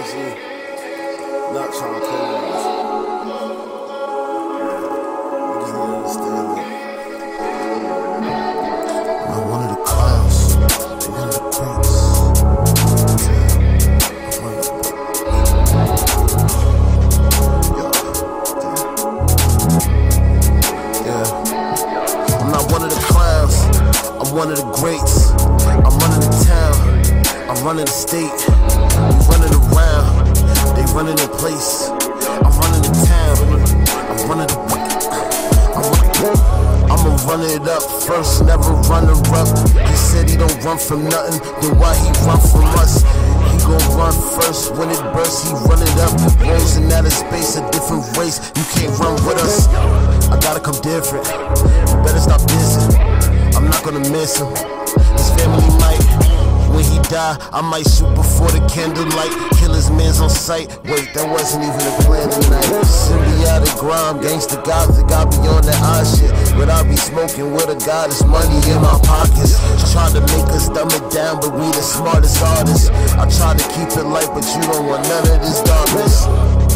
see, not trying to polarize. Niggas need to understand that. I'm one of the clouds, I'm one of the greats. I'm not one of the clowns, I'm one of the greats. I'm running the town, I'm running the state. We running around, they running in place. I'm running the town, I'm running the I'ma run it up first, never runner up. He said he don't run from nothing, then why he run from us? He gon' run first, when it bursts, he run it up. Rosing out of space, a different race, you can't run with us. I gotta come different, you better stop dissing. I'm not gonna miss him, his family might. When he die, I might shoot before the candlelight. Kill his mans on sight. Wait, that wasn't even a plan tonight. Symbiotic grime, gangsta gothic. I be on that odd shit, but I be smoking with a goddess. Money in my pockets. Try to make us dumb it down, but we the smartest artists. I try to keep it light, but you don't want none of this darkness.